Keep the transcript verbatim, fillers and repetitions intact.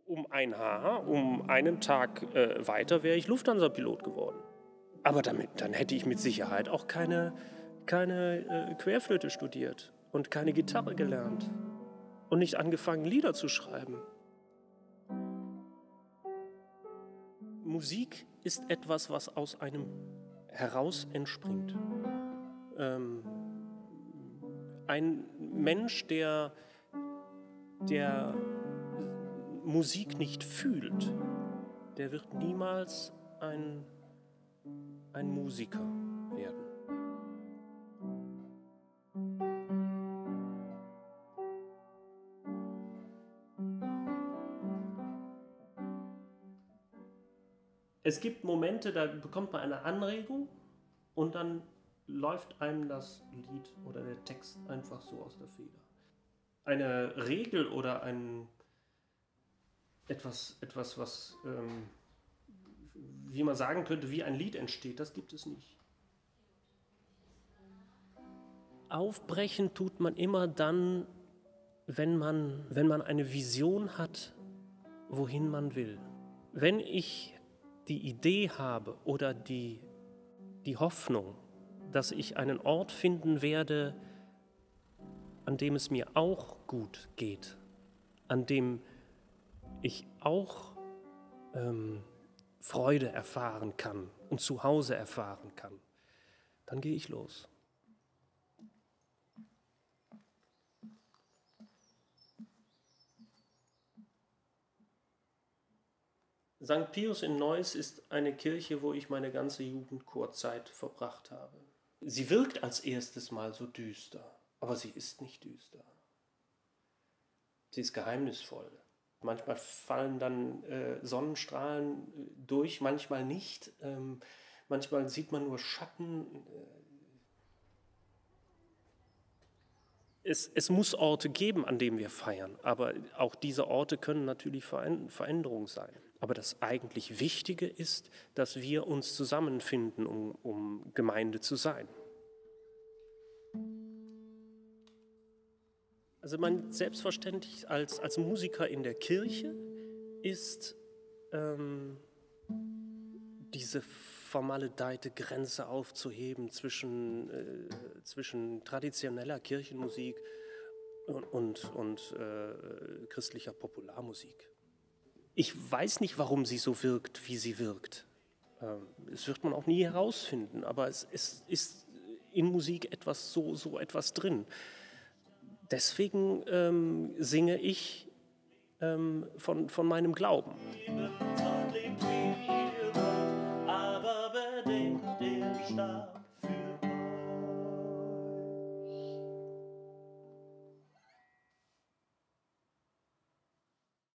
Um ein Haar, um einen Tag äh, weiter wäre ich Lufthansa-Pilot geworden. Aber damit, dann hätte ich mit Sicherheit auch keine, keine äh, Querflöte studiert und keine Gitarre gelernt und nicht angefangen, Lieder zu schreiben. Musik ist etwas, was aus einem heraus entspringt. Ähm, ein Mensch, der, der Musik nicht fühlt, der wird niemals ein, ein Musiker werden. Es gibt Momente, da bekommt man eine Anregung und dann läuft einem das Lied oder der Text einfach so aus der Feder. Eine Regel oder ein etwas, etwas was, ähm, wie man sagen könnte, wie ein Lied entsteht, das gibt es nicht. Aufbrechen tut man immer dann, wenn man, wenn man eine Vision hat, wohin man will. Wenn ich die Idee habe oder die, die Hoffnung, dass ich einen Ort finden werde, an dem es mir auch gut geht, an dem ich auch ähm, Freude erfahren kann und Zuhause erfahren kann, dann gehe ich los. Sankt Pius in Neuss ist eine Kirche, wo ich meine ganze Jugendchorzeit verbracht habe. Sie wirkt als erstes Mal so düster, aber sie ist nicht düster. Sie ist geheimnisvoll. Manchmal fallen dann äh, Sonnenstrahlen durch, manchmal nicht. Ähm, manchmal sieht man nur Schatten. Es, es muss Orte geben, an denen wir feiern, aber auch diese Orte können natürlich Veränderung sein. Aber das eigentlich Wichtige ist, dass wir uns zusammenfinden, um, um Gemeinde zu sein. Also man selbstverständlich als, als Musiker in der Kirche ist ähm, diese vermaledeite Grenze aufzuheben zwischen, äh, zwischen traditioneller Kirchenmusik und, und, und äh, christlicher Popularmusik. Ich weiß nicht, warum sie so wirkt, wie sie wirkt. Ähm, das wird man auch nie herausfinden, aber es, es ist in Musik etwas so, so etwas drin. Deswegen ähm, singe ich ähm, von, von meinem Glauben. Aber bedingt der Stab.